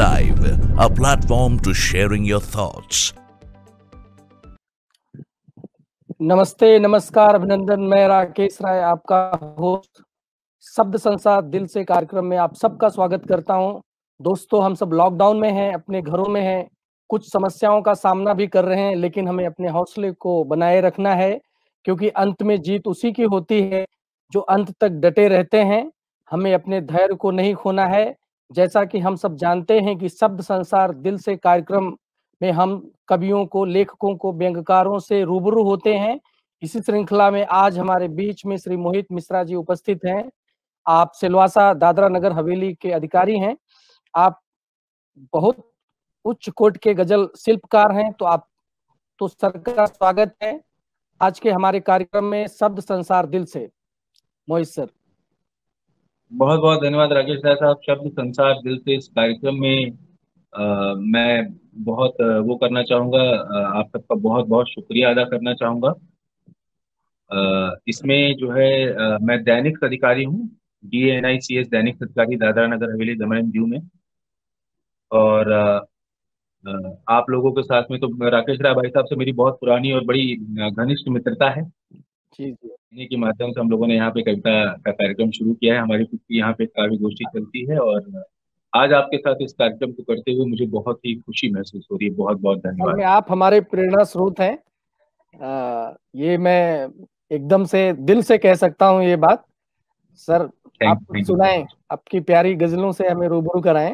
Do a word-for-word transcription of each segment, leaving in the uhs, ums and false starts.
Live, a platform to sharing your thoughts. नमस्ते, नमस्कार, अभिनंदन। मैं राकेश राय, आपका होस्ट शब्द संसार दिल से कार्यक्रम में आप सबका स्वागत करता हूं। दोस्तों, हम सब लॉकडाउन में हैं, अपने घरों में हैं, कुछ समस्याओं का सामना भी कर रहे हैं, लेकिन हमें अपने हौसले को बनाए रखना है, क्योंकि अंत में जीत उसी की होती है जो अंत तक डटे रहते हैं। हमें अपने धैर्य को नहीं खोना है। जैसा कि हम सब जानते हैं कि शब्द संसार दिल से कार्यक्रम में हम कवियों को, लेखकों को, व्यंग्यकारों से रूबरू होते हैं। इसी श्रृंखला में आज हमारे बीच में श्री मोहित मिश्रा जी उपस्थित हैं। आप सिलवासा दादरा नगर हवेली के अधिकारी हैं। आप बहुत उच्च कोटि के गजल शिल्पकार हैं। तो आप तो सर का स्वागत है आज के हमारे कार्यक्रम में शब्द संसार दिल से। मोहित सर, बहुत बहुत धन्यवाद राकेश राय साहब। शब्द संसार दिल से इस कार्यक्रम में आ, मैं बहुत आ, वो करना चाहूँगा, आप सबका बहुत बहुत शुक्रिया अदा करना चाहूँगा। आ, इसमें जो है आ, मैं दैनिक अधिकारी हूँ, D N I C S दैनिक अधिकारी दादरा नगर हवेली दमन दीव में। और आ, आ, आप लोगों के साथ में तो राकेश राय भाई साहब से मेरी बहुत पुरानी और बड़ी घनिष्ठ मित्रता है। जी जी, इन्हीं के माध्यम से हम लोगों ने यहाँ पे कविता का कार्यक्रम शुरू किया है। हमारी खुद की यहाँ पे काव्य गोष्ठी चलती है और आज आपके साथ इस कार्यक्रम को करते हुए मुझे बहुत ही खुशी महसूस हो रही है। बहुत बहुत असल धन्यवाद। में आप हमारे प्रेरणा स्रोत हैं। आ, ये मैं एकदम से दिल से कह सकता हूँ ये बात। सर, थैंक आप थैंक यू। सुनाएं, आपकी प्यारी गजलों से हमें रूबरू कराएं।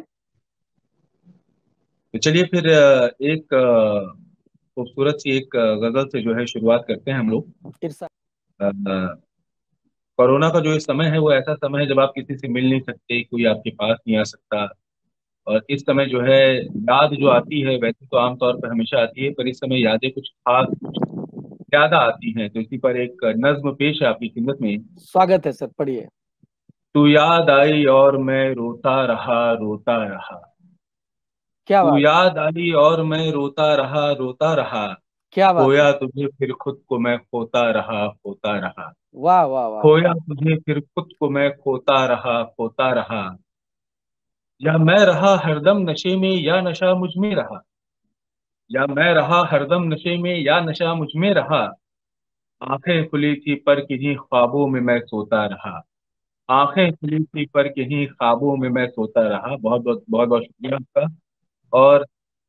तो चलिए फिर अ, एक अ, खूबसूरत सी एक अ, गजल से जो है शुरुआत करते हैं हम लोग। इरशाद। अ, अ, कोरोना का जो ये समय है वो ऐसा समय है जब आप किसी से मिल नहीं सकते, कोई आपके पास नहीं आ सकता। और इस समय जो है याद जो आती है, वैसे तो आमतौर पर हमेशा आती है, पर इस समय यादें कुछ खास, कुछ ज्यादा आती हैं। तो इसी पर एक नज्म पेश है आपकी खिदमत में। स्वागत है सर, पढ़िए। तू याद आई और मैं रोता रहा रोता रहा। क्या तू बात, याद आई और मैं रोता रहा रोता रहा। क्या बात है। खोया तुझे फिर खुद को मैं खोता रहा खोता रहा। वाह वाह वाह खोया वाह। तुझे फिर खुद को मैं खोता रहा खोता रहा। या मैं रहा हरदम नशे में या नशा मुझ में रहा। या मैं रहा हरदम नशे में या नशा मुझ में रहा। आंखें खुली थी पर किन्हीं ख्वाबों में मैं सोता रहा। आंखें खुली थी पर किन्हीं ख्वाबों में मैं सोता रहा। बहुत बहुत बहुत बहुत शुक्रिया आपका। और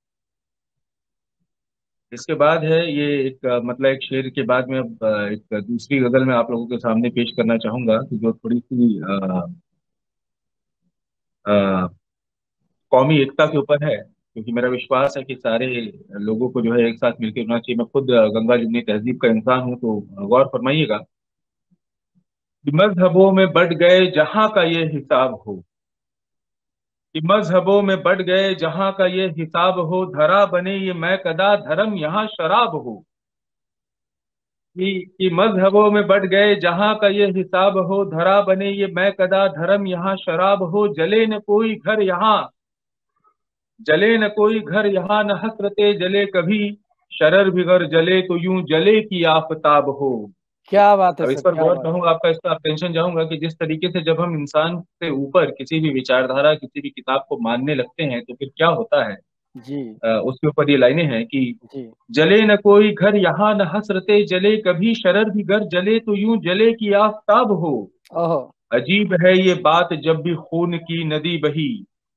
इसके बाद है ये एक अ, मतलब एक शेर के बाद में अब अ, एक दूसरी गजल मैं आप लोगों के सामने पेश करना चाहूंगा कि जो थोड़ी सी अ, अ, कौमी एकता के ऊपर है, क्योंकि मेरा विश्वास है कि सारे लोगों को जो है एक साथ मिलकर होना चाहिए। मैं खुद अ, गंगा जमुनी तहजीब का इंसान हूँ, तो गौर फरमाइएगा कि मजहबों में बढ़ गए जहां का ये हिसाब हो। कि मजहबों में बढ़ गए जहां का ये हिसाब हो। धरा बने ये मैं कदा धर्म यहाँ शराब हो। कि, कि मजहबों में बढ़ गए जहां का ये हिसाब हो। धरा बने ये मैं कदा धर्म यहाँ शराब हो। जले न कोई घर यहाँ, जले न कोई घर यहाँ, न हसरते जले कभी। शरर भी घर जले तो यूं जले की आफताब हो। क्या बात है अब इस सर, पर क्या गौर बात कहूंगा, आपका इसका अटेंशन चाहूंगा कि जिस तरीके से जब हम इंसान से ऊपर किसी भी विचारधारा, किसी भी किताब को मानने लगते हैं तो फिर क्या होता है। है। जी अ, उसके ऊपर ये लाइनें हैं कि जी। जले न कोई घर यहाँ, न हसरते जले कभी। शरर भी घर जले तो यूं जले की आफताब हो। ओहो, अजीब है ये बात जब भी खून की नदी बही।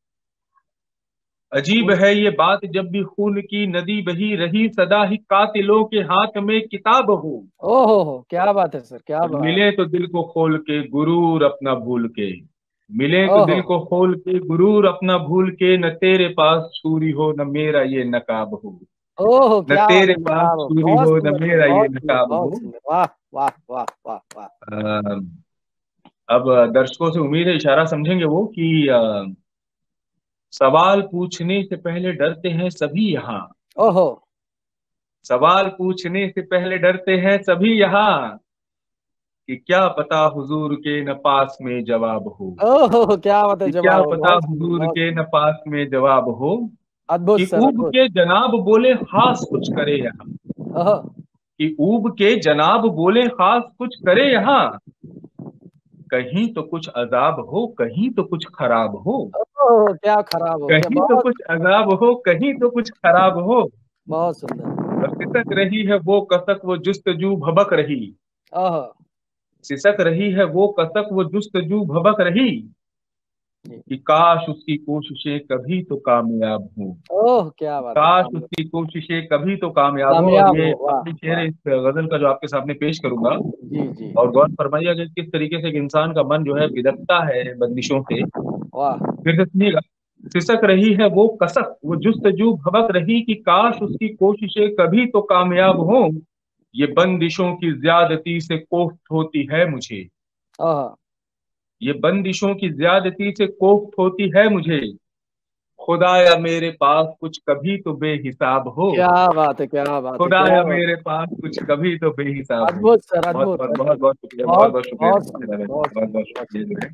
अजीब खून। है ये बात जब भी खून की नदी बही रही। सदा ही कातिलों के हाथ में किताब हो। ओहो हो, क्या बात है सर, क्या बात। मिले तो दिल को खोल के गुरूर अपना भूल के। मिले तो ओहो दिल को खोल के गुरूर अपना भूल के। न तेरे पास छुरी हो न मेरा ये नकाब हो। ओहो, न क्या बात तेरे है, पास क्या बात। छुरी बहुत हो न सुंदर सर, मेरा ये बहुत सुंदर, नकाब बहुत हो। सुंदर। वाह वाह वाह वाह वाह। अ, अब दर्शकों से उम्मीद है इशारा समझेंगे वो कि अ, सवाल पूछने से पहले डरते हैं सभी यहाँ। ओहो सवाल पूछने से पहले डरते हैं सभी यहाँ। कि क्या पता हुजूर के न पास में जवाब हो। ओहो, क्या बात है, कि क्या जवाब। पता बहुत सुंदर, हुजूर बहुत के न सुंदर। पास में जवाब हो। अद्भुत कि सर, ऊब अद्भुत। के जनाब बोले खास कुछ करे यहाँ। ओहो कि ऊब के जनाब बोले खास कुछ करे यहाँ। कहीं तो कुछ अजाब हो कहीं तो कुछ खराब हो। ओह, क्या खराब हो क्या, कहीं तो बहुत कुछ अजाब हो, कहीं तो कुछ खराब हो, बहुत सुंदर। और सिसक रही है वो कसक वो जुस्तजू भबक रही। ओह सिसक रही है वो कसक वो जुस्तजू भबक रही, जी। कि काश उसकी कोशिशें कभी तो कामयाब हो। ओह, क्या बात है, काश कामयाब उसकी कोशिशें कभी तो कामयाब हो। और कामयाब ये हो, वाह आखिरी शेर वाह। है इस गजल का जो आपके सामने पेश करूंगा। जी जी। और गौर फरमाइएगा कि किस तरीके से एक इंसान का मन जो है बिदकता है बंदिशों से। वाह। फिर से सुनिएगा। सिसक रही है वो कसक वो जुस्तजू भबक रही, कि काश उसकी कोशिशें कभी तो कामयाब हो। ये बंदिशों की ज्यादती से कोफ्त होती है मुझे। ओह, ये बंदिशों की ज्यादती से कोफ्त होती है मुझे। खुदाया मेरे पास कुछ कभी तो बेहिसाब हो। क्या बात है, क्या बात है, क्या खुदाया बात मेरे है। पास कुछ कभी तो बेहिसाब हो। अद्भुत सर, बहुत अद्भुत बहुत बहुत अद्भुत। बहुत शुक्रिया, बहुत बहुत बहुत शुक्रिया बहुत बहुत सुंदर, बहुत सुंदर, बहुत बहुत शुक्रिया जो सुंदर। है।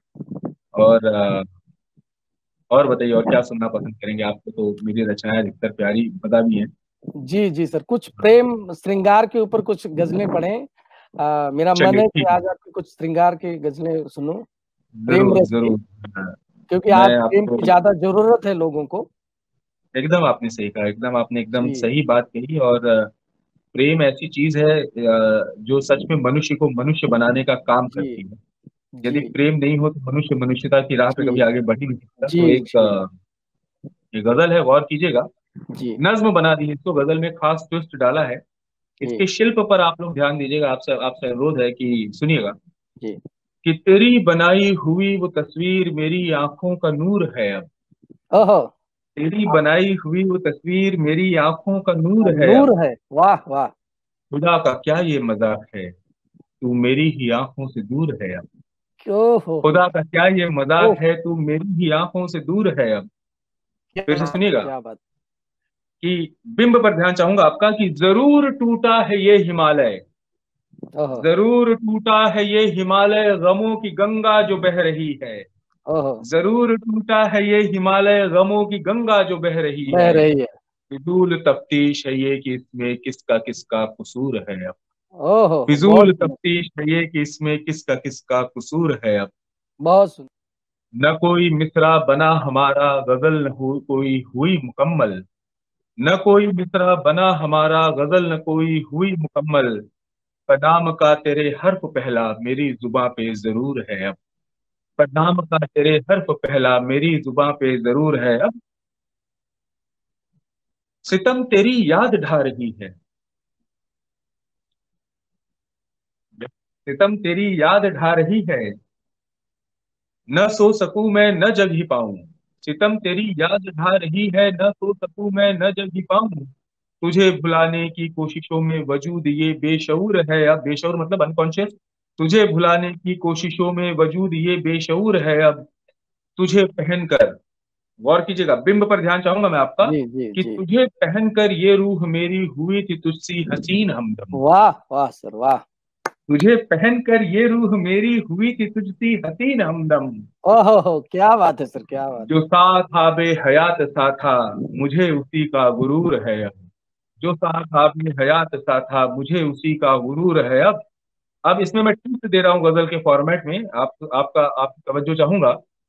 और अ, और बताइए, और क्या सुनना पसंद करेंगे? आपको तो मेरी रचनाएं अधिकतर प्यारी पता भी है। जी जी सर, कुछ प्रेम श्रृंगार के ऊपर कुछ गजलें पढ़ें। आ, मेरा मन चलिए है कि ठीक है। आज आपकी कुछ श्रृंगार की गजलें सुनूं, प्रेम जरूर रस की, जरूर। हाँ, क्योंकि आज मैं प्रेम आपको की ज्यादा जरूरत है लोगों को। एकदम आपने सही कहा, एकदम आपने एकदम जी सही बात कही। और अ, प्रेम ऐसी चीज है अ, जो सच में मनुष्य को मनुष्य बनाने का काम जी करती है। जी यदि प्रेम नहीं हो तो मनुष्य मनुष्यता की राह पे जी कभी आगे बढ़ ही नहीं सकता। जी तो एक जी अ, ये गजल है, गौर कीजिएगा। जी नज्म बना दी है इसको, गजल में खास ट्विस्ट डाला है। जी इसके शिल्प पर आप लोग ध्यान दीजिएगा, आपसे आपसे अनुरोध है कि सुनिएगा। जी। कि तेरी बनाई हुई वो तस्वीर मेरी आंखों का नूर है अब। ओहो, तेरी आप बनाई हुई वो तस्वीर मेरी आंखों का नूर है नूर अब। है, वाह वाह। खुदा का क्या ये मजाक है, तू मेरी ही आंखों से दूर है अब। ओहो हो, खुदा का क्या ये ओह, मजाक है, तू मेरी ही आंखों से दूर है अब। क्या फिर से बात है, सुनिएगा। क्या बात। कि बिंब पर ध्यान चाहूंगा आपका, कि जरूर टूटा है ये हिमालय। ओहो जरूर टूटा है ये हिमालय, गमों की गंगा जो बह रही है। ओहो, जरूर टूटा है ये हिमालय, गमों की गंगा जो बह रही बह है। रही है। फिजूल तफ्तीश है ये कि इसमें किसका किसका कसूर है अब। ओहो हो, बहुत फिजूल सुंदर, तफ्तीश है ये कि इसमें किसका किसका कसूर है अब। बहुत सुंदर। न कोई मिसरा बना हमारा, गजल न हो कोई हुई मुकम्मल। न कोई मिसरा बना हमारा, गजल न कोई हुई मुकम्मल। पनाम का तेरे हर्फ पहला मेरी जुबां पे जरूर है अब। पनाम का तेरे हर्फ पहला मेरी जुबां पे जरूर है अब। सितम तेरी याद ढा रही है। सितम तेरी याद ढा रही है, न सो सकूं मैं न जग ही पाऊं। सितम तेरी याद ढा रही है, न सो सकूं मैं न जग ही पाऊं। तुझे भुलाने की कोशिशों में वजूद ये बेशऊर है अब। बेशऊर मतलब अनकॉन्शियस। तुझे भुलाने की कोशिशों में वजूद ये बेशऊर है अब। तुझे पहनकर, गौर कीजिएगा, बिंब पर ध्यान चाहूंगा मैं आपका। जी जी कि जी। तुझे पहनकर ये रूह मेरी हुई थी तुझसी हसीन हमदम। वाह वाह सर, वाह। तुझे पहनकर ये रूह मेरी हुई थी तुझसी हसीन हमदम। ओहो हो, क्या बात है सर, क्या बात। जो साथ आबे हयात सा था, मुझे उसी का गुरूर है अब। जो साथ आबे हयात सा था, मुझे उसी का गुरूर है अब। अब इसमें मैं टिप्स दे रहा हूँ गजल के फॉर्मेट में, आप आपका आप तवज्जो चाहूंगा।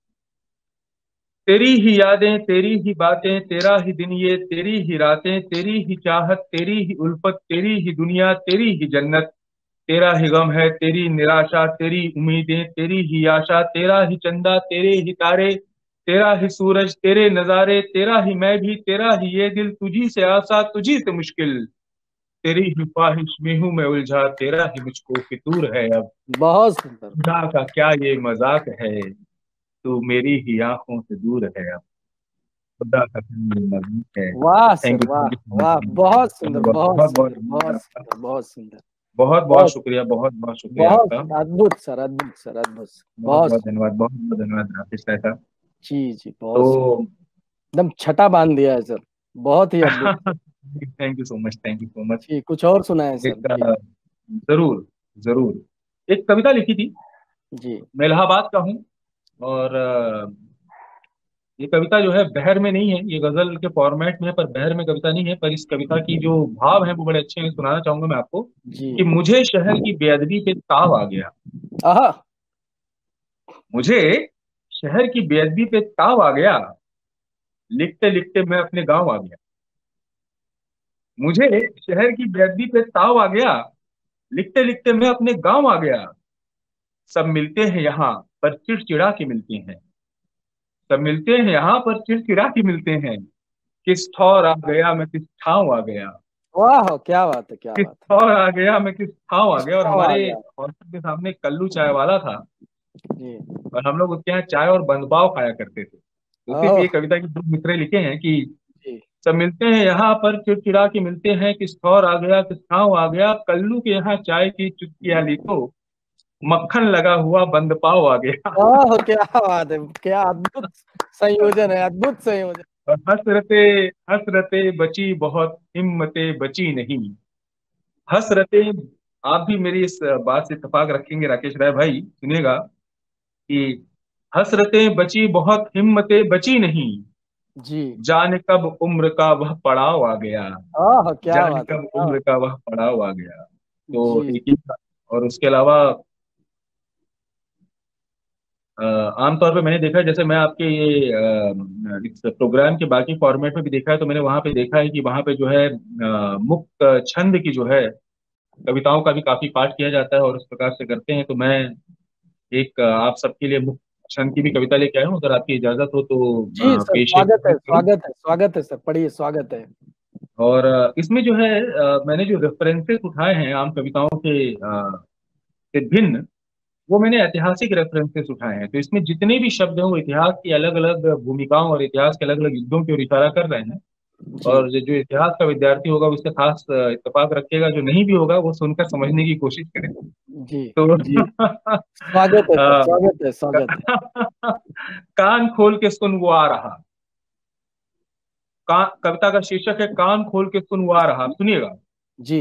तेरी ही यादें, तेरी ही बातें, तेरा ही दिन ये, तेरी ही रातें, तेरी ही चाहत, तेरी ही उल्फत, तेरी ही दुनिया, तेरी ही जन्नत। तेरा ही गम है, तेरी निराशा, तेरी उम्मीदें, तेरी ही आशा, तेरा ही चंदा, तेरे ही तारे, तेरा ही सूरज, तेरे नजारे, तेरा ही मैं भी, तेरा ही ये दिल, तुझी से आसा, तुझी से मुश्किल। तेरी ही ख्वाहिश में हूं मैं उलझा, तेरा ही मुझको फितूर है अब। बहुत सुंदर। खुदा का क्या ये मजाक है, तू मेरी ही आंखों से दूर है अब। खुदा का क्या ये मजाक है। वाह थैंक सर, यू, वाह थैंक यू सो मच। वाह, बहुत सुंदर, बहुत बहुत बहुत बहुत सुंदर, धन्यवाद बहुत आपका। सुंदर, बहुत सुंदर। बहुत बहुत बहुत शुक्रिया, बहुत बहुत शुक्रिया बहुत आपका। सुंदर, अद्भुत सर, अद्भुत सर, अद्भुत सर, बहुत बहुत बहुत सुंदर। धन्यवाद, बहुत बहुत धन्यवाद राकेश साहब। जी जी, बहुत सुंदर। तो एकदम छटा बांध दिया है सर, बहुत ही अद्भुत sir. Thank you so much, thank you so much. जी, कुछ और सुनाए सर एक जी। अ, जरूर जरूर। एक कविता लिखी थी, जी मैं इलाहाबाद का हूँ। और अ, ये कविता जो है बहर में नहीं है, ये गजल के फॉर्मेट में है, पर बहर में कविता नहीं है। पर इस कविता की जो भाव है वो बड़े अच्छे हैं, सुनाना चाहूंगा मैं आपको। जी। कि मुझे शहर की बेअदबी पे ताव आ गया। आहा। मुझे शहर की बेअदबी पे ताव आ गया, लिखते लिखते मैं अपने गांव आ गया। मुझे शहर की बेअदबी पे ताव आ गया, लिखते लिखते मैं अपने गांव आ गया। सब मिलते हैं यहाँ पर चिड़चिड़ा के मिलते हैं। सब मिलते हैं यहाँ पर चिड़चिड़ा के मिलते हैं। किस ठौर आ गया मैं किस ठाव आ गया। वाह, क्या बात है, क्या किस बात है। ठौर आ गया मैं किस ठाव आ किस गया। और तरह आ हमारे गया। हॉस्टल के सामने कल्लू चाय वाला था, जी। और हम लोग उसके यहाँ चाय और बंदपाव खाया करते थे। तो उसी पे ओह। ये कविता के दो मिसरे लिखे हैं कि जी। सब मिलते हैं यहाँ पर चिड़चिड़ा के मिलते हैं। किस ठौर आ गया किस ठाव आ गया। कल्लू के यहाँ चाय की चुस्कियां ली तो मक्खन लगा हुआ बंद पाव आ गया। ओह, क्या बात है, क्या अद्भुत संयोजन है, अद्भुत संयोजन। और हसरते हसरते बची बहुत हिम्मते बची नहीं। हसरते, आप भी मेरी इस बात से इत्तेफाक रखेंगे राकेश राय भाई, सुनिएगा कि हसरतें बची बहुत हिम्मतें बची नहीं। जी। जाने कब उम्र का वह पड़ाव आ गया। ओह, क्या जाने बात है, कब क्या बात। उम्र का वह पड़ाव आ गया। तो जी। एक ही था। और उसके अलावा अ, आमतौर पे मैंने देखा है, जैसे मैं आपके ये अ, इस प्रोग्राम के बाकी फॉर्मेट में भी देखा है, तो मैंने वहां पे देखा है कि वहां पे जो है अ, मुक्त छंद की जो है कविताओं का भी काफी पाठ किया जाता है, और उस प्रकार से करते हैं। तो मैं एक अ, आप सबके लिए मुक्त छंद की भी कविता लेके आया हूँ, अगर आपकी इजाजत हो तो जी अ, सर, पेश स्वागत है, करूँ। स्वागत है, स्वागत है सर, पढ़िए, स्वागत है। और अ, इसमें जो है अ, मैंने जो रेफरेंसेस उठाए हैं आम कविताओं के अ, से भिन्न, वो मैंने ऐतिहासिक रेफरेंसेस उठाए हैं। तो इसमें जितने भी शब्द हैं वो इतिहास की अलग अलग भूमिकाओं और इतिहास के अलग अलग युद्धों की ओर इशारा कर रहे हैं। जी। और जो जो इतिहास का विद्यार्थी होगा उससे खास अ, इत्तेफाक रखिएगा, जो नहीं भी होगा वो सुनकर समझने की कोशिश करें। जी। तो जी। स्वागत है सर, अ, स्वागत है, स्वागत है। कान खोल के सुन वो आ रहा। का, कविता का शीर्षक है कान खोल के सुन वो आ रहा। सुनिएगा। जी।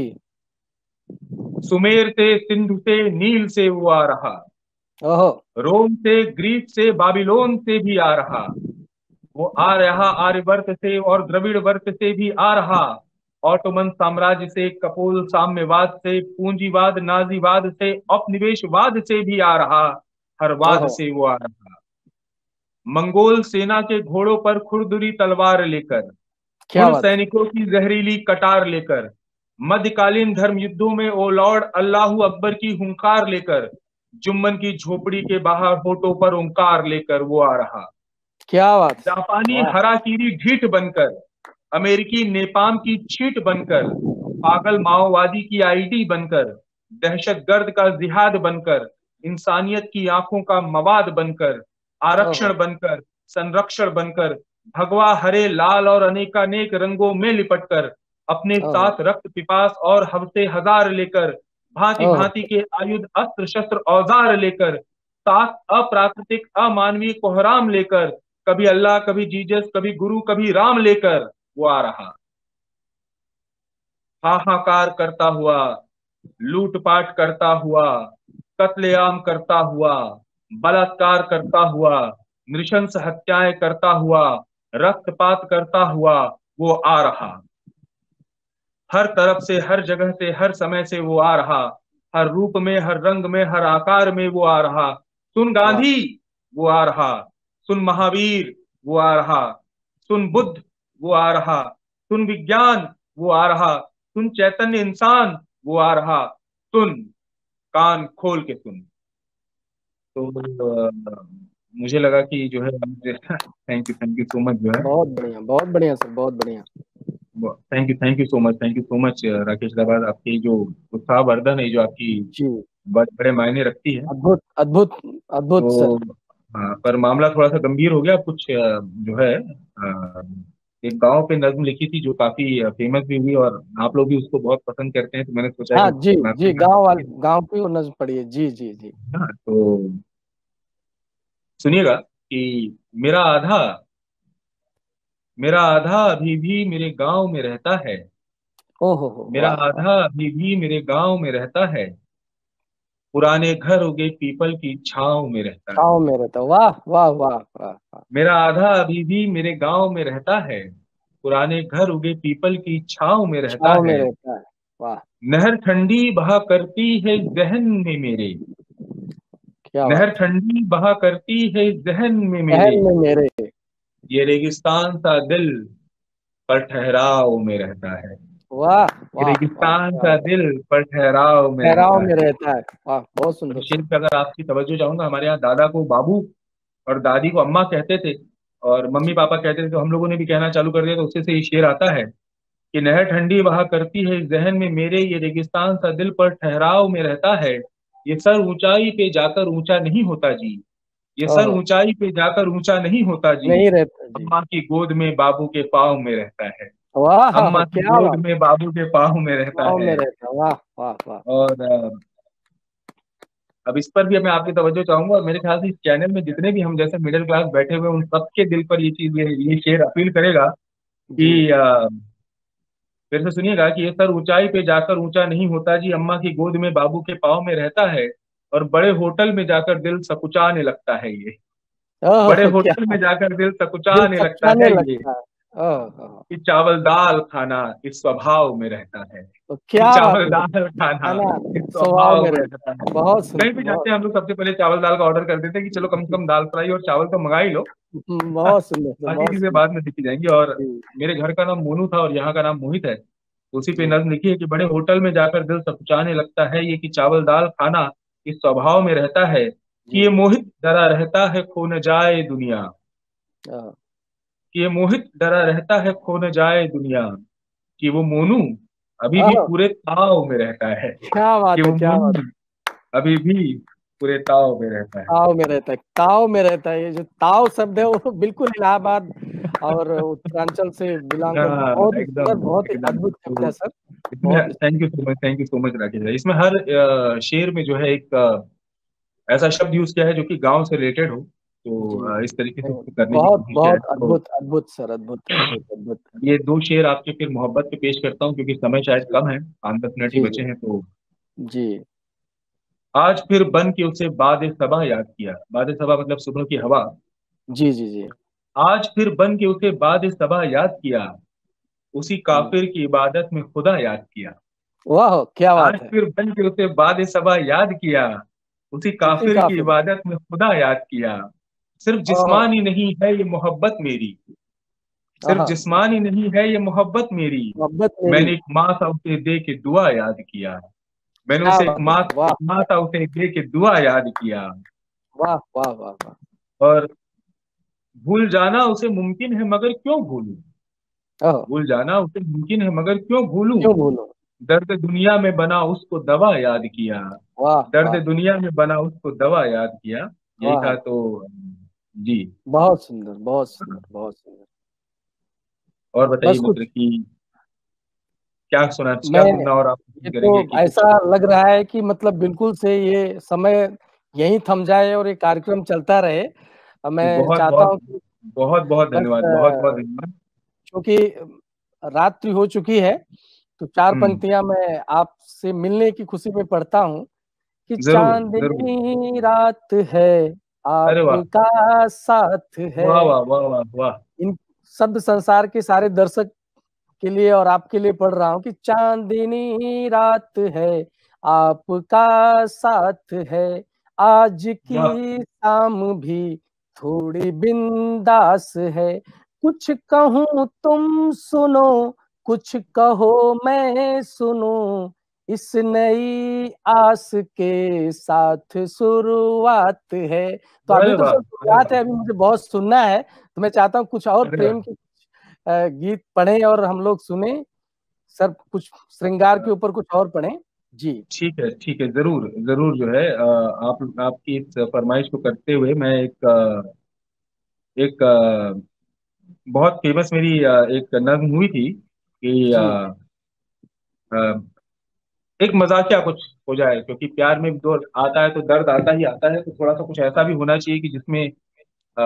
सुमेर से सिंधु से नील से वो आ रहा। ओहो। रोम से ग्रीस से बाबिलोन से भी आ रहा। वो आ रहा आर्यवर्त से और द्रविड़ वर्त से भी आ रहा। ऑटोमन साम्राज्य से, कपोल साम्यवाद से, पूंजीवाद नाजीवाद से, औपनिवेशवाद से भी आ रहा। हर वाद ओहो, से वो आ रहा। मंगोल सेना के घोड़ों पर खुरदुरी तलवार लेकर, क्या हुन बात है। सैनिकों की जहरीली कटार लेकर, मध्यकालीन धर्म युद्धों में ओ लॉर्ड अल्लाहू अकबर की हुंकार लेकर, जुम्मन की झोपड़ी के बाहर होठों पर ओंकार लेकर वो आ रहा। क्या बात है। जापानी वाह। हराकीरी ढीठ बनकर, अमेरिकी नेपाम की छीट बनकर, पागल माओवादी की आईडी बनकर, दहशतगर्द का जिहाद बनकर, इंसानियत की आंखों का मवाद बनकर, ओहो। आरक्षण बनकर, संरक्षण बनकर, भगवा हरे लाल और अनेकानेक रंगों में लिपटकर, अपने ओहो। साथ रक्त पिपास और हवसे हजार लेकर, भांति ओहो। भांति के आयुध अस्त्र शस्त्र औजार लेकर, साथ अप्राकृतिक अमानवीय कोहराम लेकर, कभी अल्लाह कभी जीसस कभी गुरु कभी राम लेकर वो आ रहा। हाहाकार करता हुआ, लूटपाट करता हुआ, कत्लेआम करता हुआ, बलात्कार करता हुआ, नृशंस हत्याएं करता हुआ, रक्तपात करता हुआ वो आ रहा। हर तरफ से, हर जगह से, हर समय से वो आ रहा। हर रूप में, हर रंग में, हर आकार में वो आ रहा। सुन वाह। गांधी वो आ रहा। सुन महावीर वो आ रहा। सुन बुद्ध वो आ रहा। सुन विज्ञान वो आ रहा। सुन चैतन्य इंसान वो आ रहा। सुन, कान खोल के सुन। तो अ, मुझे लगा कि जो है thank you thank you so much जो है। बहुत बढ़िया, बहुत बढ़िया सर, बहुत बढ़िया। Thank you thank you so much thank you so much Rakesh राबाद, आपकी जो उत्साहवर्धन है, जो आपकी जी। बड़े बड़े मायने रखती है। अद्भुत, अद्भुत, अद्भुत तो सर। हाँ, पर मामला थोड़ा सा गंभीर हो गया कुछ। अ, जो है अ, एक गांव पे नज्म लिखी थी जो काफी फेमस भी हुई, और आप लोग भी उसको बहुत पसंद करते हैं, तो मैंने सोचा हाँ कि जी। सुनाते जी, हैं गांव वाले, आपको। गांव की वो नज्म पढ़िए। जी जी जी। हाँ, तो सुनिएगा कि मेरा आधा मेरा आधा अभी भी मेरे गांव में रहता है। ओहो हो, मेरा वाह वाह। आधा अभी भी मेरे गांव में रहता है। पुराने घर उगे पीपल की छांव में रहता है। छाव में रहता, वाह वाह वाह वाह वाह। मेरा आधा अभी भी मेरे गांव में रहता है। पुराने घर उगे पीपल की छांव में रहता छाव में है। रहता है, वाह। नहर ठंडी बहा करती है जहन में मेरे। क्या नहर बात है। ठंडी बहा करती है जहन में मेरे, बहन में मेरे। ये रेगिस्तान सा दिल पर ठहराव में रहता है। वाह ये वाह वाह, रेगिस्तान क्या सा बात। दिल पर ठहराव में ठहराव रहता में है। रहता है। वाह, बहुत और सुंदर इस सर। शेर पे अगर आपकी तवज्जो चाहूंगा, हमारे यहाँ दादा को बाबू और दादी को अम्मा कहते थे, और मम्मी जी। पापा कहते थे, तो हम लोगों ने भी कहना चालू कर दिया, तो उससे से ये शेर आता है कि नहर ठंडी बहा करती है जहन में मेरे, ये रेगिस्तान सा दिल पर ठहराव में रहता है। ये सर ऊंचाई पे जाकर ऊंचा नहीं होता जी, ये सर ओहो। ऊंचाई पे जाकर ऊंचा नहीं होता जी, नहीं रहता जी। अम्मा की गोद में बाबू के पाँव में रहता है। वाह अम्मा की क्या गोद बात। में बाबू के पाँव में रहता गाँव में है। रहता, वाह वाह वाह। और अ, अब इस पर भी मैं आपकी तवज्जो चाहूंगा, और मेरे ख्याल से इस चैनल में जितने भी हम जैसे मिडिल क्लास बैठे हुए हैं, उन सबके दिल पर ये चीज, ये ये शेर अपील करेगा जी। कि अ, फिर से सुनिएगा कि ये सर ऊंचाई पे जाकर ऊंचा नहीं होता जी, अम्मा की गोद में बाबू के पाँव में रहता है, और बड़े होटल में जाकर दिल सकुचाने लगता है ये, बड़े ओह क्या। होटल में जाकर दिल दिल सकुचाने लगता सच्चाने है ये, लगता है। ओह। कि चावल दाल खाना इस स्वभाव में रहता है, तो कि क्या बात चावल है। दाल खाना खाना इस स्वभाव स्वभाव में में रहता रहता है, है। बहुत कहीं सुंदर भी बहुत। जाते हैं हम लोग सबसे पहले चावल दाल का ऑर्डर कर देते हैं कि चलो कम से कम दाल फ्राई और चावल तो मंगा ही लो, हम्म, बहुत सुंदर सर, बाकी बहुत चीजें सुंदर। बाद में देखी जाएंगी। और जी। मेरे घर का नाम मोनू था और यहाँ का नाम मोहित है, तो उसी पे जी। नज्म लिखी है कि बड़े होटल में जाकर दिल सकुचाने लगता है ये, कि चावल दाल खाना इस स्वभाव में रहता है, कि जी। ये मोहित डरा रहता है खो न जाए दुनिया, हाँ। कि ये मोहित डरा रहता है खो न जाए दुनिया, कि वो मोनू अभी भी हाँ, पूरे ताव में रहता है, क्या कि बात है, वो क्या बात। मोनू अभी भी पूरे ताव में रहता है। ताव में रहता है, ताव में रहता है। ये जो ताव शब्द है वो बिल्कुल इलाहाबाद और उत्तरांचल से बिलोंग करता है। हाँ बहुत ही सुंदर, एकदम बहुत ही एकदम। अद्भुत शब्द तो है सर। इसमें बहुत ही। Thank you so much, thank you so much Rakesh भाई। इसमें हर अ, शेर में जो है एक अ, ऐसा शब्द यूज किया है जो कि गांव से रिलेटेड हो, तो जी। अ, इस तरीके से नहीं, उसको करने की बहुत कोशिश किया है। बहुत तो अद्भुत अद्भुत सर, अद्भुत अद्भुत अद्भुत। ये दो शेर आपके फिर मोहब्बत पे पेश करता हूँ, क्योंकि समय शायद जी कम है, पाँच दस मिनट ही जी बचे जी हैं। तो जी आज फिर बन के उसे बाद सबा याद किया, बाद सबा मतलब सुबह की हवा, जी जी जी। आज फिर बन के उसे बाद सबा याद किया, उसी हम्म, काफिर की इबादत में खुदा याद किया। वाह क्या आज बात है। फिर बन के उसे बाद सबा याद किया, उसी उसी काफिर का की फिर। इबादत में खुदा याद किया। सिर्फ ओह। जिस्मानी नहीं है ये मोहब्बत मेरी, सिर्फ हाँ, जिस्मानी नहीं है ये मोहब्बत मेरी, मोहब्बत मेरी। मैंने एक माँ सा उसे दे के दुआ याद किया, मैंने क्या उसे एक बात माँ है, वाह माँ सा उसे दे के दुआ याद किया। वाह वाह वाह वाह। और भूल जाना उसे मुमकिन है मगर क्यों भूलूं, ओह। भूल जाना उसे मुमकिन है मगर क्यों भूलूं, क्यों भूलो। दर्द दुनिया में बना उसको दवा याद किया, वाह दर्द वाह दुनिया में बना उसको दवा याद किया। यही वाह। था तो जी। बहुत सुंदर, बहुत सुंदर, बहुत सुंदर। और बताइए बस कुछ। मतलब कि क्या सुना, क्या मैं, सुनना और आप ये पसंद करेंगे तो कि कुछ। ऐसा लग रहा है कि मतलब बिल्कुल से ये समय यहीं थम जाए और ये कार्यक्रम चलता रहे। अ, मैं बहुत चाहता बहुत हूँ कि बहुत बहुत बस धन्यवाद, बहुत बहुत अ, धन्यवाद। क्योंकि रात्रि हो चुकी है, तो चार हम्म। पंक्तियां मैं आपसे मिलने की खुशी में पढ़ता हूँ कि जरूर जरूर। चांदनी रात है, अरे वाह, आपका साथ है। वाह वाह वाह वाह वाह। इन शब्द संसार के सारे दर्शक के लिए और आपके लिए पढ़ रहा हूँ कि चांदनी रात है, आपका साथ है, आज वाह की शाम भी थोड़ी बिंदास है, कुछ कहूँ तुम सुनो, कुछ कहो मैं सुनूं, इस नई आस के साथ शुरुआत है। तो अभी अरे तो वाह, सब अरे शुरुआत वाह, है, अभी मुझे बहुत सुनना है, तो मैं चाहता हूँ कुछ और अरे वाह। प्रेम की अ, गीत पढ़ें और हम लोग सुने। सर कुछ श्रृंगार के ऊपर कुछ और पढ़ें। जी ठीक है ठीक है, जरूर जरूर जो है अ, आप आपकी इस फरमाइश को करते हुए मैं एक अ, एक अ, बहुत फेमस मेरी अ, एक नज्म हुई थी कि अ, जी अ, एक मजाकिया कुछ हो जाए, क्योंकि प्यार में दो आता है तो दर्द आता ही आता है, तो थोड़ा सा कुछ ऐसा भी होना चाहिए कि जिसमें आ,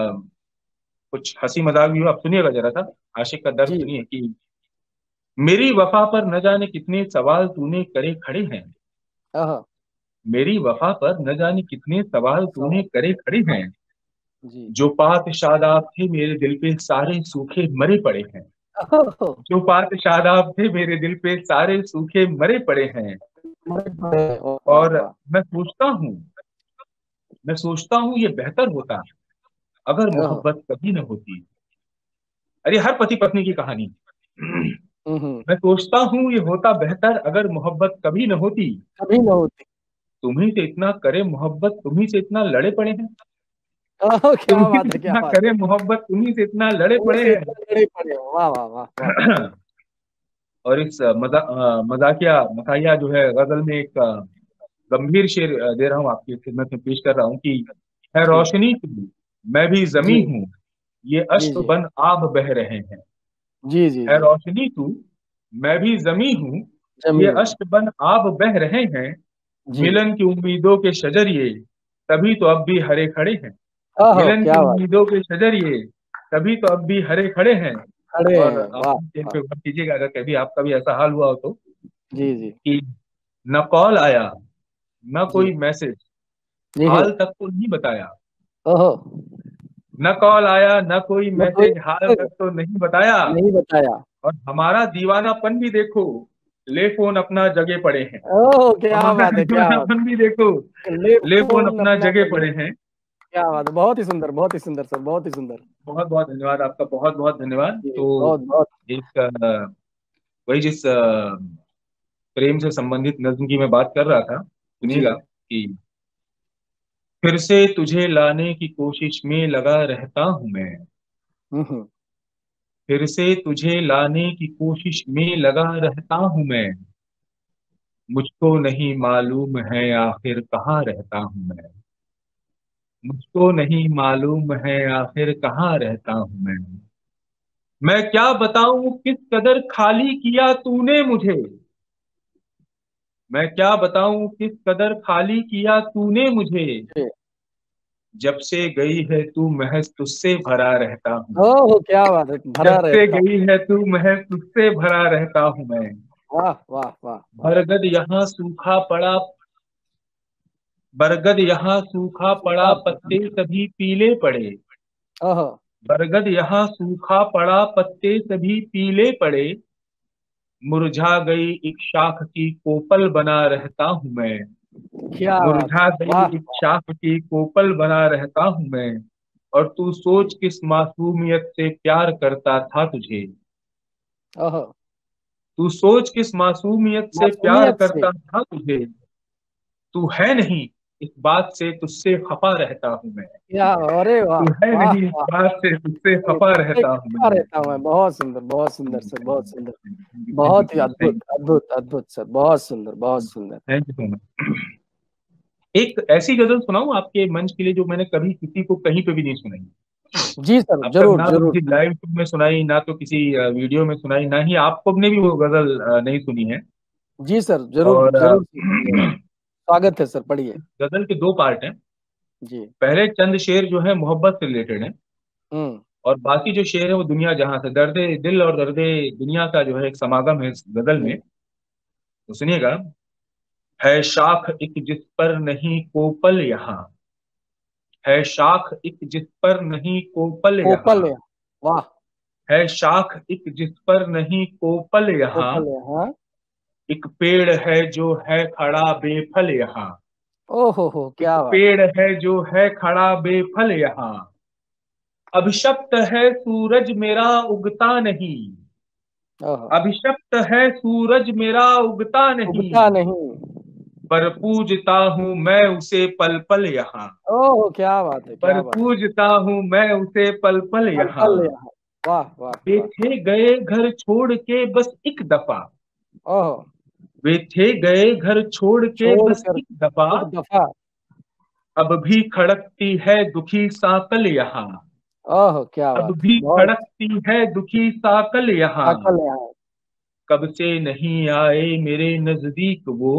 कुछ हंसी मजाक भी हो। आप सुनिएगा जरा सा, आशिक का दर्द जी। सुनिए कि मेरी वफा पर न जाने कितने सवाल तूने करे खड़े हैं, हाँ। मेरी वफा पर न जाने कितने सवाल तूने सवाल। करे खड़े हैं, जी। जो पात शादाब थे मेरे दिल पे सारे सूखे मरे पड़े हैं, ओहो, जो पात शादाब थे मेरे दिल पे सारे सूखे मरे पड़े हैं। वाह और वाह। मैं सोचता हूँ मैं सोचता हूँ ये बेहतर होता अगर ओहो, मोहब्बत कभी न होती। अरे हर पति पत्नी की कहानी। हम्म हम्म, मैं सोचता हूँ ये होता बेहतर अगर मोहब्बत कभी न होती। कभी न होती। तुम्ही से इतना करे मोहब्बत, तुम्ही से इतना लड़े पड़े हैं। ओहो, क्या तुम्ही बात से है, क्या इतना बात करे मोहब्बत, तुम्ही से इतना लड़े है, पड़े से हैं। इतना लड़े पड़े हो, वाह वाह वाह वाह। और इस अ, मजा अ, मजाकिया मथाइया जो है गजल में एक अ, गंभीर शेर अ, दे रहा हूँ, आपकी खिदमत में पेश कर रहा हूँ कि है जी रोशनी तू, मैं भी जी जमी हूँ, ये जी अश्क जी बन आब बह रहे हैं। जी जी है जी। रोशनी तू, मैं भी जमी हूँ, ये जमीन। अश्क बन आब बह रहे हैं। जी। मिलन की उम्मीदों के शजरिए, तभी तो अब भी हरे खड़े हैं। ओहो, मिलन की क्या बात। उम्मीदों के शजरिए, तभी तो अब भी हरे खड़े हैं। खड़े और हैं, आप वाह शेर वाह। पे गौर कीजिएगा, अगर कभी आपका भी ऐसा हाल हुआ हो तो, जी जी कि न कॉल आया, न जी कोई मैसेज, जी। हाल तक तो नहीं बताया। ओहो, न कॉल आया, न कोई न कोई मैसेज, हाल तक तो नहीं बताया। नहीं बताया। और हमारा दीवानापन भी देखो, ले फोन अपना जगह पड़े हैं। ओह, क्या हमारा बात है, क्या बात दीवानापन भी देखो, है। ले ले फोन फोन अपना अपना जगह जगह। पड़े हैं। क्या बात है, बहुत ही सुंदर, बहुत ही सुंदर सर, बहुत ही सुंदर। बहुत बहुत धन्यवाद आपका, बहुत बहुत धन्यवाद। जी, तो बहुत बहुत। एक अ, वही जिस अ, प्रेम से संबंधित नज्म की मैं बात कर रहा था, जी। सुनिएगा कि फिर से तुझे लाने की कोशिश में लगा रहता हूं मैं। हम्म हम्म। फिर से तुझे लाने की कोशिश में लगा रहता हूं मैं। मुझको नहीं मालूम है आखिर कहाँ रहता हूं मैं। मुझको नहीं मालूम है आखिर कहाँ रहता हूं मैं। मैं क्या बताऊं किस कदर खाली किया तूने मुझे। मैं क्या बताऊं किस कदर खाली किया तूने मुझे। जी। जब से गई है तू महज तुझसे भरा रहता हूँ। ओह, क्या बात है, भरा जब से रहता हूँ। गई है तू महज तुझसे भरा रहता हूँ मैं। वाह वाह वाह वाह। बरगद यहाँ सूखा पड़ा, बरगद यहाँ सूखा पड़ा, सूखा पड़ा। पत्ते सभी पीले पड़े। ओहो, बरगद यहाँ सूखा पड़ा, पत्ते सभी पीले पड़े। मुरझा गई एक शाख की कोपल बना रहता हूं मैं। क्या बात है, मुरझा गई वाह। एक शाख की कोपल बना रहता हूं मैं। और तू सोच किस मासूमियत से प्यार करता था तुझे। ओहो, तू सोच किस मासूमियत से प्यार मासूमियत से। करता था तुझे। तू है नहीं इस बात से तुझसे खफा रहता हूं मैं। क्या, अरे वाह। तू है वाह नहीं इस वाह। बात से तुझसे अरे, खफा तुझसे रहता हूं खफा मैं। रहता हूँ मैं, बहुत सुंदर, बहुत सुंदर सर, बहुत सुंदर। थैंक यू बहुत ही सो मच, अद्भुत, थैंक अद्भुत, अद्भुत सर, बहुत सुंदर, बहुत यू, सुंदर। Thank you so much. एक ऐसी गजल सुनाऊं आपके मंच के लिए जो मैंने कभी किसी को कहीं पे भी नहीं सुनाई जी सर, अब तक, जरूर ना तो जरूर। किसी लाइव में सुनाई, ना तो किसी अ, वीडियो में सुनाई, ना ही आपको ने भी वो गजल अ, नहीं सुनी है। जी सर, जरूर और अ, जरूर सर, पढ़िए। स्वागत है सर, पढ़िए। गजल के दो पार्ट हैं। जी। पहले चंद शेर जो है मोहब्बत से रिलेटेड है, हम्म। और बाकी जो शेर है वो दुनिया जहां से, दर्दे दिल और दर्दे दुनिया का जो है एक समागम है इस गजल जी। में। तो सुनिएगा। है शाख एक जिस पर नहीं कोपल यहाँ, है शाख एक जिस पर नहीं कोपल यहाँ। कोपल है। वाह। है शाख एक जिस पर नहीं कोपल यहाँ। कोपल है, हाँ। एक पेड़ है जो है खड़ा बेफल यहाँ। ओहो हो, एक क्या बात। पेड़ है जो है खड़ा बेफल यहाँ। अभिशप्त है सूरज मेरा उगता नहीं। ओहो। अभिशप्त है सूरज मेरा उगता नहीं। उगता नहीं। पर पूजता हूँ मैं उसे पल पल यहाँ। ओहो, क्या बात है, पर क्या बात है। पूजता हूँ मैं उसे पल पल पल यहाँ। पल यहाँ। वाह वाह वे वाह। थे गए घर छोड़ के बस एक दफा। ओहो। वे थे गए घर छोड़ के छोड़ बस कर एक दफा। एक दफा। अब भी खड़कती है दुखी साकल यहाँ। ओहो, क्या अब बात है, भी बहुत। खड़कती है दुखी साकल यहाँ। पाकल यहाँ। कब से नहीं आए मेरे नजदीक वो।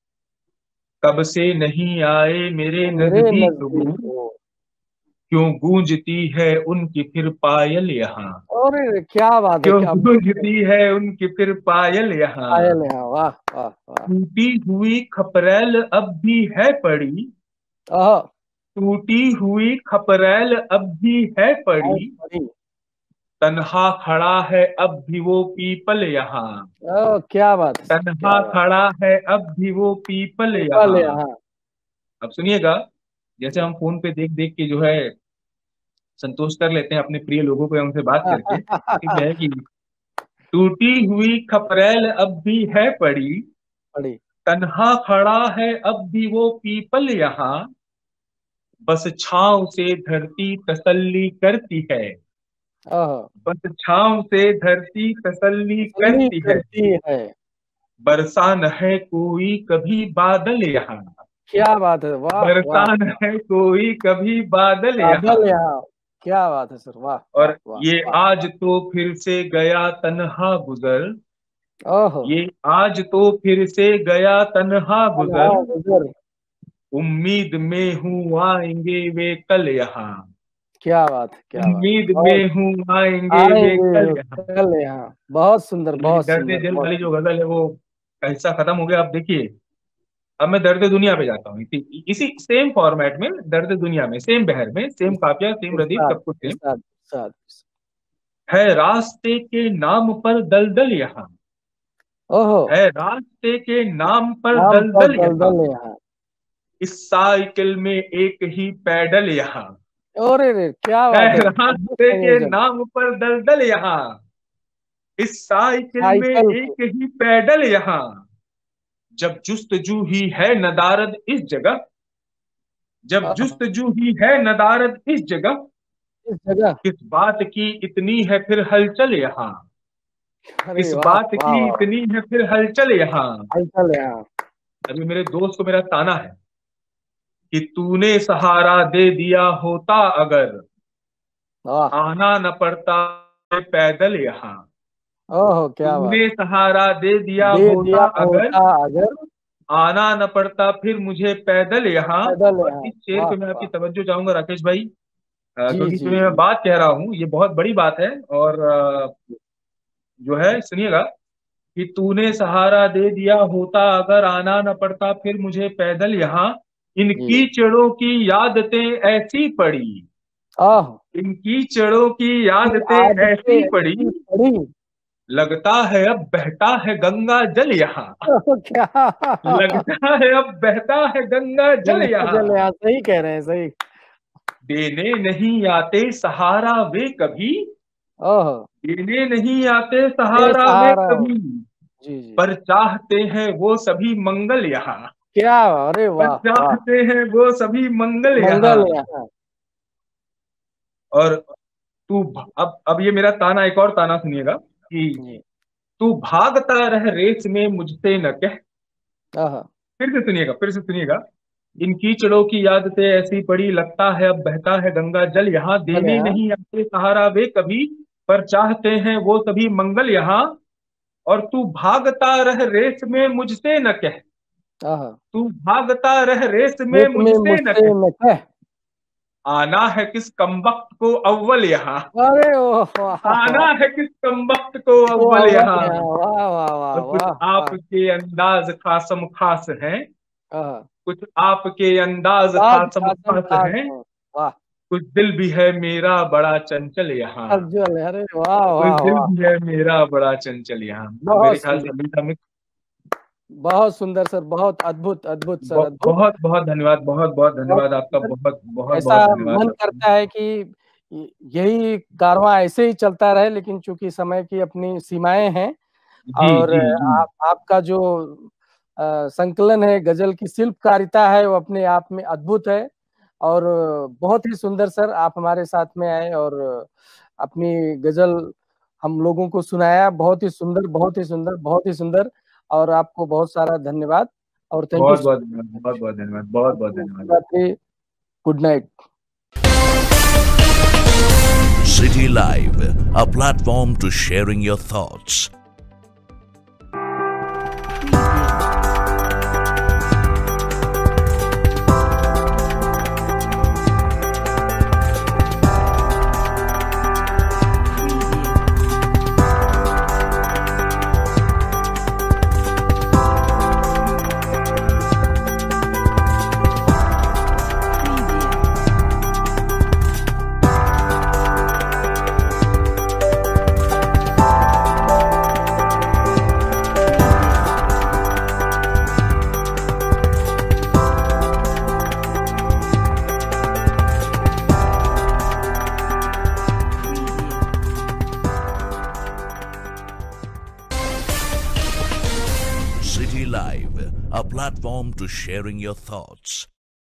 कब से नहीं आए मेरे मेरे नजदीक नजदीक वो। हो। क्यों गूंजती है उनकी फिर पायल यहाँ। अरे, क्या बात है, क्यों क्या अद्भुत है। गूंजती है उनकी फिर पायल यहाँ। पायल यहाँ, वाह वाह वाह। टूटी हुई खपरेल अब भी है पड़ी। ओहो। टूटी हुई खपरेल अब भी है हाय पड़ी। परी। तन्हा खड़ा है अब भी वो पीपल यहाँ। ओह, क्या बात है, तन्हा क्या बात। खड़ा है अब भी वो पीपल पीपल यहाँ। यहाँ। अब सुनिएगा। जैसे हम फोन पे देख देख के जो है संतोष कर लेते हैं अपने प्रिय लोगों को, उनसे बात करके, ठीक है कि टूटी हुई खपरेल अब भी है पड़ी, बड़ी तन्हा खड़ा है अब भी वो पीपल यहाँ, बस छांव से धरती तसल्ली करती है, ओहो, बस छांव से धरती तसल्ली तसल्ली करती है, करती है। बरसा न है कोई कभी बादल यहाँ, क्या बात है, वाह बरसा वाह, न है कोई कभी बादल यहाँ। बादल यहाँ, क्या बात है सर, वाह वाह और वाह ये वाह। आज तो फिर से गया तन्हा गुजर, ओहो, ये आज तो फिर से गया तन्हा तन्हा गुजर, गुजर, उम्मीद में हूँ आएंगे वे कल यहाँ, क्या बात है, क्या बात है, उम्मीद बहुत में हूँ आएंगे वे आएंगे कल वो यहाँ। कल यहाँ, बहुत सुंदर, मेरी बहुत दर्द सुंदर, दिल बहुत वाली जो गजल है वो ऐसा खत्म हो गया। अब देखिए, अब मैं दर्द दुनिया पे जाता हूँ, इसी इसी सेम फॉर्मेट में, दर्द दुनिया में, सेम बहर में, सेम काफिया, सेम रदीफ, इरशाद सब कुछ सेम इरशाद इरशाद। है। रास्ते के नाम पर दलदल यहाँ, ओहो, है रास्ते के नाम पर नाम पर दलदल यहाँ, दलदल यहाँ, इस साइकिल में एक ही पैडल यहाँ, अरे रे, क्या है बात है, अद्भुत रास्ते के संयोजन। नाम पर दलदल यहाँ, इस साइकिल में साइकिल के, एक ही पैडल यहाँ, जब जुस्तजू ही है नदारद इस जगह, जब ओहो, जुस्तजू ही है नदारद इस जगह, इस जगह, किस बात की इतनी है फिर हलचल यहाँ, अरे किस वाह बात वाह की वाह, इतनी है फिर हलचल यहाँ। साइकिल यहाँ, अभी मेरे दोस्त को मेरा ताना है कि तूने सहारा दे दिया होता अगर, वाह, आना न पड़ता पैदल यहाँ, ओहो, क्या बात, तूने सहारा दे दिया दे होता दिया अगर, होता अगर, आना न पड़ता फिर मुझे पैदल यहाँ। पैदल और यहाँ, इस शेर वाह पे मैं आपकी वाह, तवज्जो चाहूंगा राकेश भाई, अ, जी क्योंकि जी इसमें मैं जी, बात कह रहा हूँ, ये बहुत बड़ी बात है। और अ, जो है सुनिएगा कि तूने सहारा दे दिया होता अगर, आना न पड़ता फिर मुझे पैदल यहाँ, इन जी, कीचड़ों की यादतें ऐसी पड़ी, ओहो, इन कीचड़ों की की यादतें आदतें ऐसी पड़ी, ऐसी पड़ी, लगता है अब बहता है गंगा जल यहाँ, ओहो, क्या लगता है अब बहता है गंगा जल गंगा यहाँ, जल यहाँ, सही कह रहे हैं, सही, देने नहीं आते सहारा वे कभी, ओहो, देने नहीं आते ये सहारा वे सहारा हो, कभी, जी जी, पर चाहते हैं वो सभी मंगल यहाँ, क्या, अरे पर वाह वाह, चाहते हैं वो सभी मंगल यहाँ। मंगल यहाँ, और तू भ- अब अब ये मेरा ताना, एक और ताना सुनिएगा कि जी, तू भागता रह रेस में मुझसे न कह, ओहो, फिर से सुनिएगा, फिर से सुनिएगा, इन कीचड़ों की यादतें ऐसी पड़ी, लगता है अब बहता है गंगा जल यहाँ, जल देने यहाँ, नहीं आते सहारा वे कभी, पर चाहते हैं वो सभी मंगल यहाँ। और तू भागता रह रेस में मुझसे न कह, ओहो, तू भागता रह रेस में रेत में मुझसे न मुझसे कह, न कह, आना है किस कमबख्त को अव्वल यहाँ, अरे ओह, वाह आना वाह, है किस कमबख्त को वो अव्वल अव्वल यहाँ। यहाँ, वाह वाह वाह और कुछ वाह वाह, आपके अंदाज खासम खास हैं, ओहो, कुछ आपके अंदाज आज खासम खासम खास खास हैं, हो, वाह, कुछ दिल भी है मेरा बड़ा चंचल यहाँ, अज्जल, अरे वाह कुछ वाह दिल वाह, भी है मेरा बड़ा चंचल यहाँ। अब बहुत मेरे ख्याल से सुंदर, मीठा मित्र, बहुत सुंदर सर, बहुत अद्भुत, अद्भुत सर, ब- अद्भुत, बहुत बहुत धन्यवाद, बहुत बहुत बहुत धन्यवाद आपका, सुंदर। बहुत बहुत ऐसा बहुत धन्यवाद मन आपका। करता है कि य- यही कारवां ऐसे ही चलता रहे, लेकिन चूंकि समय की अपनी सीमाएं हैं, जी और जी जी, आप आपका जो अ, संकलन है, गजल की शिल्पकारिता है, वो अपने आप में अद्भुत है, और बहुत ही सुंदर सर, आप हमारे साथ में आए और अपनी गजल हम लोगों को सुनाया, बहुत ही सुंदर, बहुत ही सुंदर, बहुत ही सुंदर, और आपको बहुत सारा धन्यवाद, और थैंक यू। बहुत बहुत धन्यवाद, बहुत बहुत धन्यवाद, बहुत बहुत धन्यवाद। Good night. City Live, a platform to sharing your thoughts. City Live, a platform to sharing your thoughts.